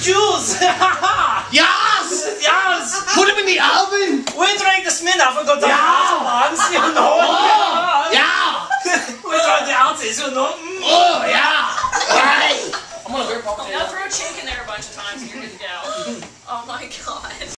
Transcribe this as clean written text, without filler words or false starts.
juice! Yes! Yes! Put him in the oven! We drank the Smirnoff and got the ounce, you know? Oh, yeah! We drank the ounces, you know? Oh, yeah! Right! I'm gonna beer pop. Now throw chick in there a bunch of times and you're good to go. Oh my god.